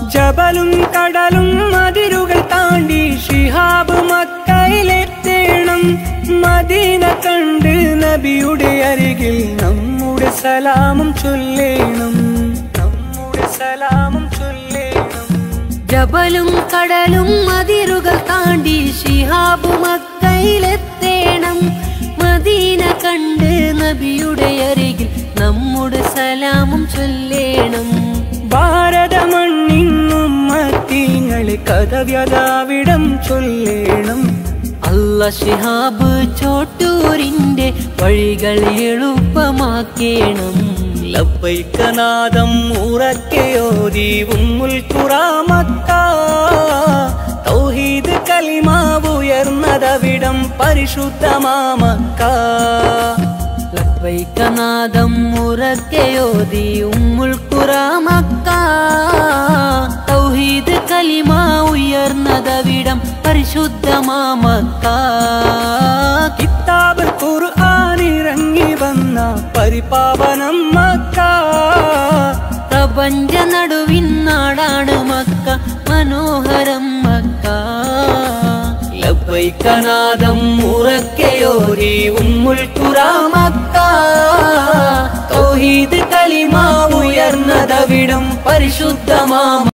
ജബലും കടലും മതിരുകൾ താണ്ടി ശിഹാബ് മക്കയിലെത്തേണം. മദീന കണ്ട് നബിയുടെ അരികിൽ നമ്മുടെ സലാമും ചൊല്ലേണം, നമ്മുടെ സലാമും ചൊല്ലേണം. ജബലും കടലും മതിരുകൾ താണ്ടി ശിഹാബ് മക്കയിലെത്തേണം. മദീന കണ്ട് നബിയുടെ അരികിൽ നമ്മുടെ സലാമും ചൊല്ലേണം. ഭാരത മണ്ണിന്നുമ്മത്തിങ്ങളെ കഥവ്യതാവിടം ചൊല്ലേണം. അല്ല ശിഹാബ് ചോട്ടൂരിന്റെ വഴികൾ എളുപ്പമാക്കേണം. ലബ്ബൈകനാദം ഉറക്കെയോതി ഉമ്മുൽ ഖുറാ മക്ക. തൗഹീദ് കലിമ ഉയർന്നതവിടം പരിശുദ്ധമാ മക്ക. ലബ്ബൈകനാദം ഉറക്കെയോതി ഉമ്മുൽ ഖുറാ മക്ക. തൗഹീദ് കലിമ ഉയർന്നതവിടം പരിശുദ്ധമാ മക്ക. കിതാബ് ഖുർആൻ ഇറങ്ങി വന്ന പരിപാവനം മക്ക. പ്രപഞ്ച നടുവിൻ നാടാണ് മക്ക, മനോഹരം മക്ക. ലബ്ബൈകനാദം ഉറക്കെയോതി ഉമ്മുൽ ഖുറാ മക്ക. തൗഹീദ് കലിമ ഉയർന്നതവിടം പരിശുദ്ധമാ